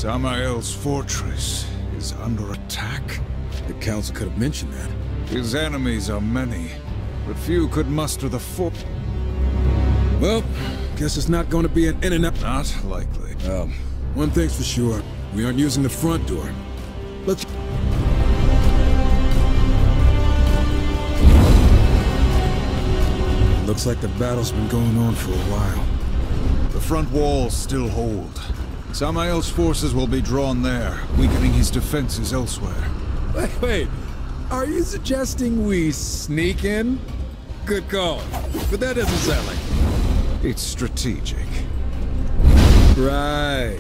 Samael's fortress is under attack. The council could have mentioned that. His enemies are many, but few could muster the force. Well, guess it's not going to be an in and out. Not likely. One thing's for sure. We aren't using the front door. Let's... Looks like the battle's been going on for a while. The front walls still hold. Samael's forces will be drawn there, weakening his defenses elsewhere. Wait. Are you suggesting we sneak in? Good call. But that doesn't sound like it. It's strategic. Right.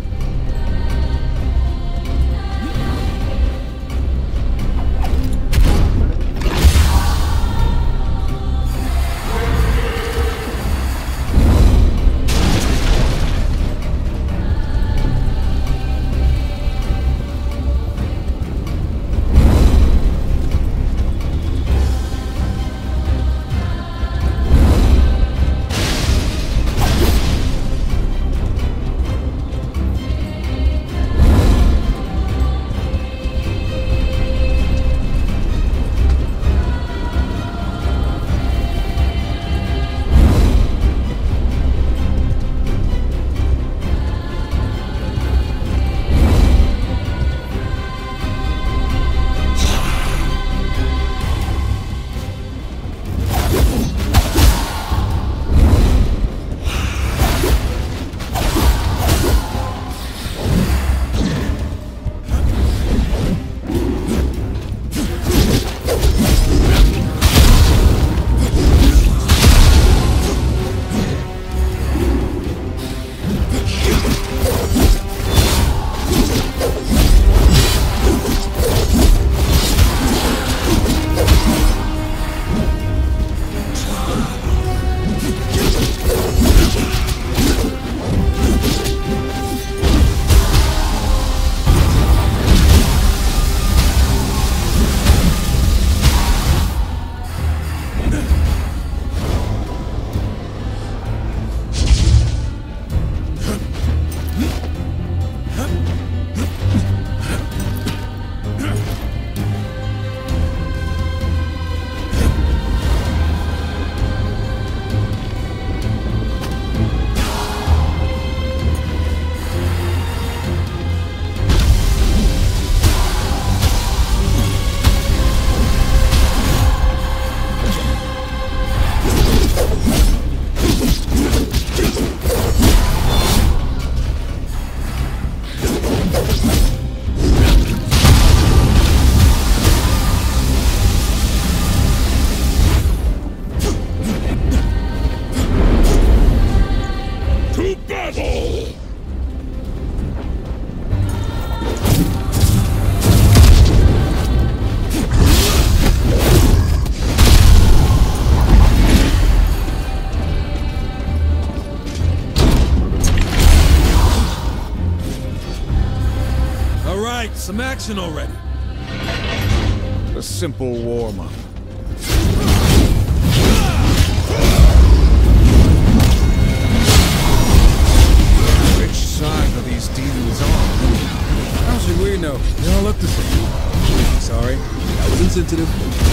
Some action already. A simple warm-up. Which side are these demons on? How should we know? They all look the same. Sorry, I was insensitive.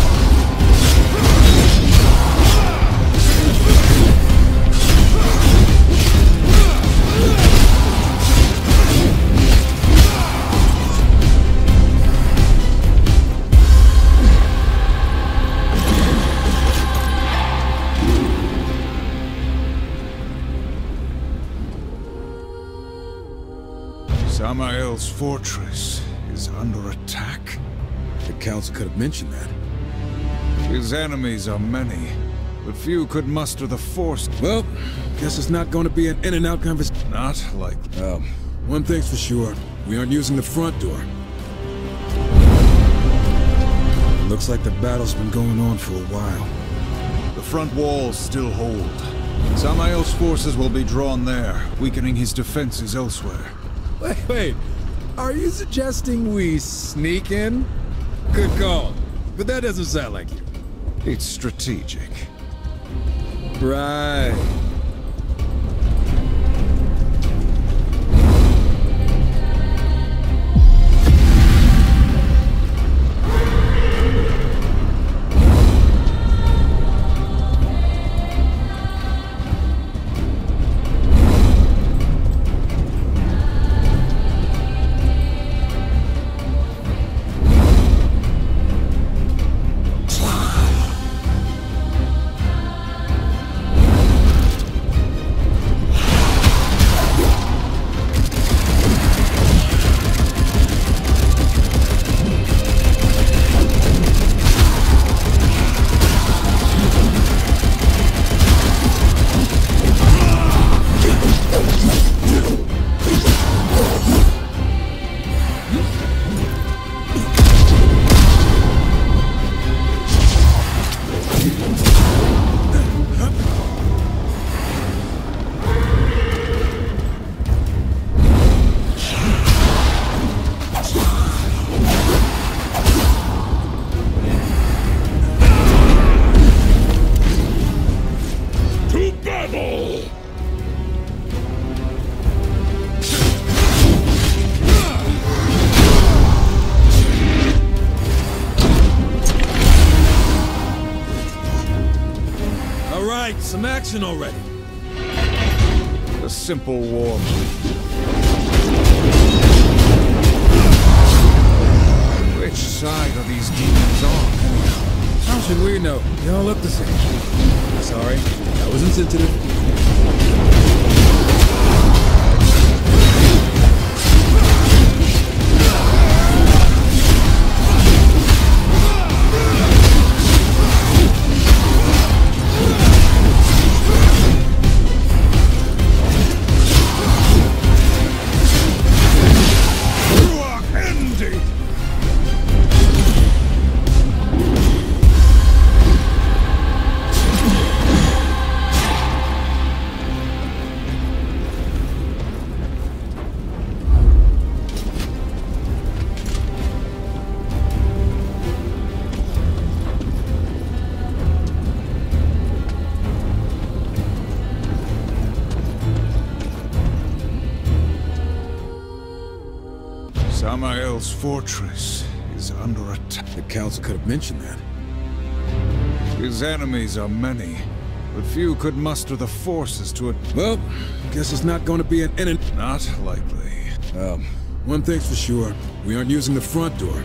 Samael's fortress is under attack. The council could have mentioned that. His enemies are many, but few could muster the force. Well, guess it's not going to be an in and out conversation. Not likely. One thing's for sure. We aren't using the front door. Looks like the battle's been going on for a while. The front walls still hold. Samael's forces will be drawn there, weakening his defenses elsewhere. Wait. Are you suggesting we sneak in? Good call. But that doesn't sound like you. It's strategic. Right. All right, some action already. A simple war. Which side are these demons on? How should we know? They all look the same. Sorry, that was insensitive. Samael's fortress is under attack. The council could have mentioned that. His enemies are many, but few could muster the forces to it. Well, guess it's not going to be an enemy. Not likely. One thing's for sure, we aren't using the front door.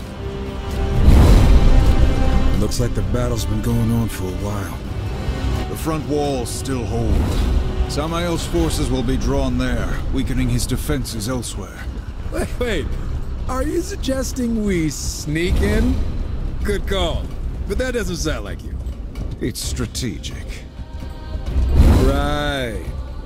Looks like the battle's been going on for a while. The front walls still hold. Samael's forces will be drawn there, weakening his defenses elsewhere. Wait, are you suggesting we sneak in? Good call, but that doesn't sound like you. It's strategic. Right.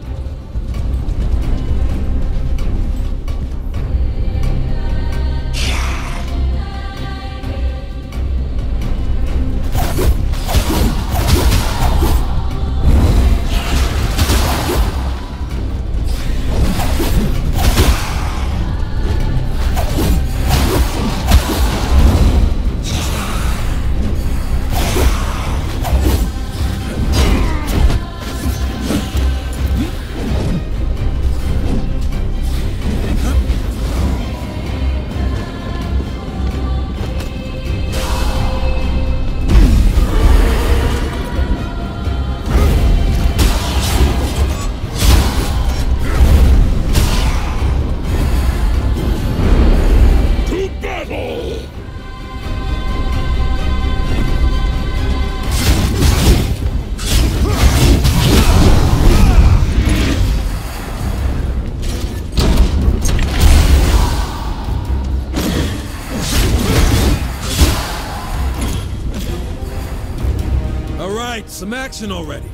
Some action already.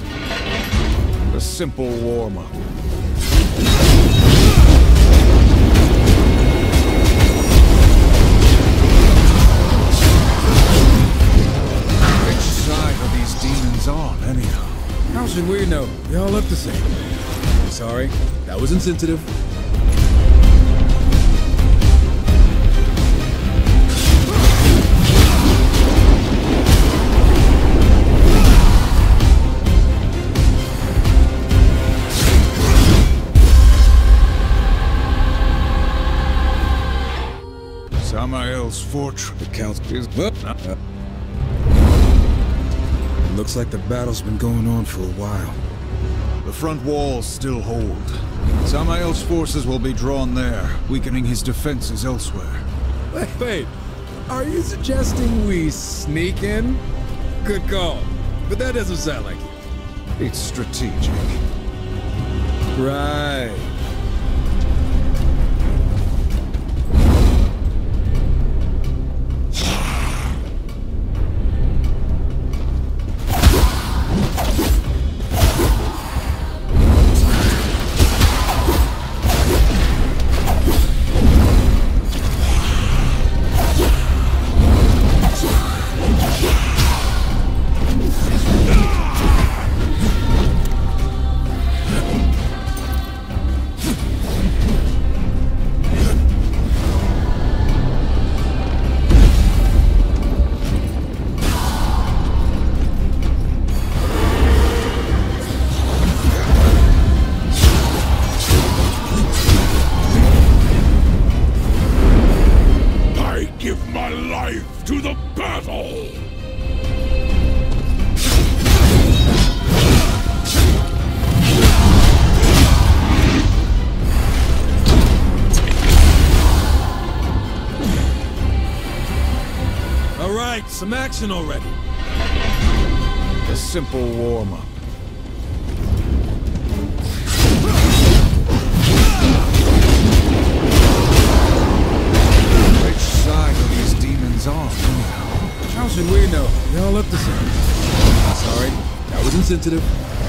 A simple warm-up. Which side are these demons on, anyhow? How should we know? They all look the same. Sorry, that was insensitive. Samael's fortress. The council is... Well, looks like the battle's been going on for a while. The front walls still hold. Samael's forces will be drawn there, weakening his defenses elsewhere. Wait, are you suggesting we sneak in? Good call, but that doesn't sound like you. It's strategic. Right. some action already. A simple warm-up. Which side are these demons on? How should we know? They all look the same. Sorry, that was insensitive.